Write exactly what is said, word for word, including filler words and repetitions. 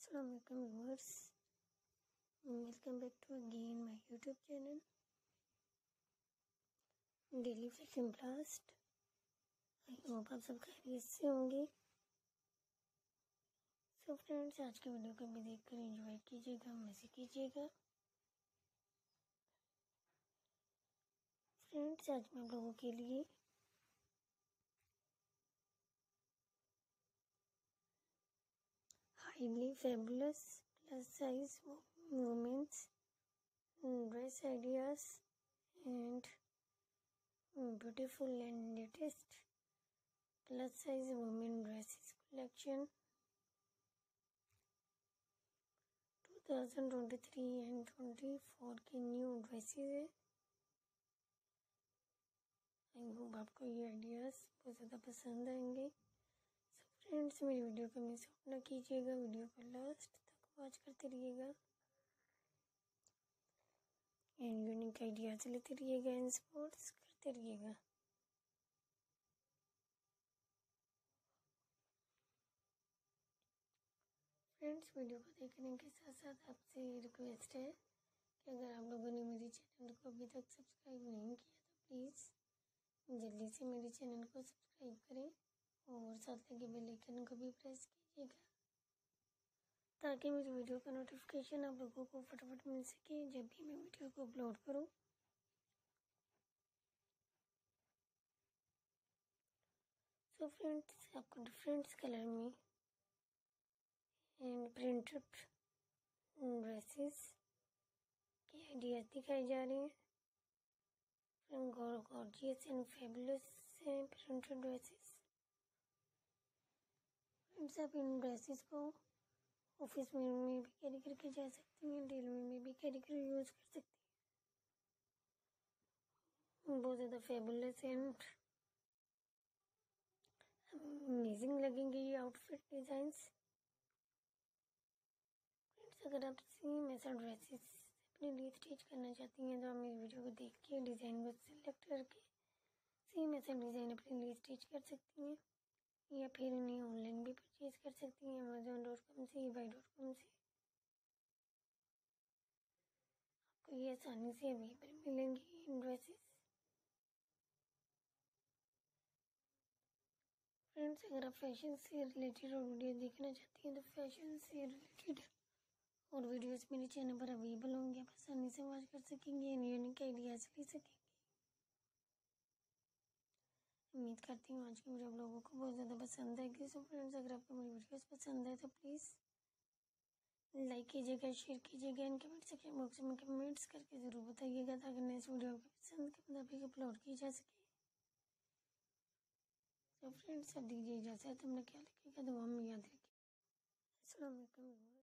Assalamu alaikum viewers, welcome back to again my YouTube channel Daily Fashion Blast। I hope आप सब खैरियत से होंगे। सो फ्रेंड्स, आज के वीडियो को भी देखकर एंजॉय कीजिएगा, मजे कीजिएगा। फ्रेंड्स, आज मैं आप लोगों के लिए highly fabulous plus size women's dress ideas and beautiful and latest plus size women dresses collection two thousand twenty three and twenty four के न्यू ड्रेसेस है। आई होप आपको ये आइडियाज़ बहुत ज़्यादा पसंद आएंगे। सो फ्रेंड्स, मेरी वीडियो को मिस ना कीजिएगा, वीडियो को लास्ट तक वॉच करते रहिएगा एंड यूनिक आइडियाज लेते रहिएगा एंड सपोर्ट्स करते रहिएगा। फ्रेंड्स, वीडियो को देखने के साथ साथ आपसे रिक्वेस्ट है कि अगर आप लोगों ने मेरे चैनल को अभी तक सब्सक्राइब नहीं किया तो प्लीज़ जल्दी से मेरे चैनल को सब्सक्राइब करें और साथ लगे बेल आइकन को भी प्रेस कीजिएगा ताकि मेरी वीडियो का नोटिफिकेशन आप लोगों को फटाफट मिल सके जब भी मैं वीडियो को अपलोड करूं। सो फ्रेंड्स, आपको डिफरेंट कलर में एंड प्रिंटेड ड्रेसेस के आइडियाज दिखाए जा रहे हैं। गॉर्जियस एंड फेबुलस हैं प्रिंटेड ड्रेसेस। फ्रेंड्स, आप इन ड्रेसेस को ऑफिस में में भी कैरी करके जा सकती हैं, डेली में भी कैरी कर यूज़ कर सकती हैं। बहुत ज़्यादा फेबुलस एंड अमेजिंग लगेंगे ये आउटफिट डिज़ाइंस। फ्रेंड्स, अगर आप सेम ऐसा ड्रेसेस अपने लिए स्टिच करना चाहती हैं तो आप मेरी वीडियो को देख के डिज़ाइन को सिलेक्ट करके सेम ऐसा डिज़ाइन अपने लिए स्टिच कर सकती हैं या फिर इन्हें ऑनलाइन भी परचेज कर सकती हैं अमेजोन डॉट कॉम से, ई बाई डॉट कॉम से। आपको ये आसानी से अवेलेबल मिलेंगी इन ड्रेसेस। फ्रेंड्स, अगर आप फैशन से रिलेटेड और वीडियो देखना चाहती हैं तो फैशन से रिलेटेड और वीडियोस मेरे चैनल पर अवेलेबल होंगे, आप आसानी से वॉच कर सकेंगे, यूनिक आइडियाज़ ले सकेंगे। उम्मीद करती हूँ आज की वीडियो आप लोगों को बहुत ज़्यादा पसंद आएगी। सो फ्रेंड्स, अगर आपको मेरी वीडियोस पसंद आए तो प्लीज़ लाइक कीजिएगा, शेयर कीजिएगा एंड कमेंट सेक्शन बॉक्स में कमेंट्स करके ज़रूर बताइएगा ताकि नेक्स्ट वीडियो आपकी पसंद के मुताबिक अपलोड की जा सके। तो फ्रेंड्स, अब दीजिए इजाज़त, अपना ख्याल रखिएगा, दुआ में याद रखिएगा। अस्सलाम वालेकुम।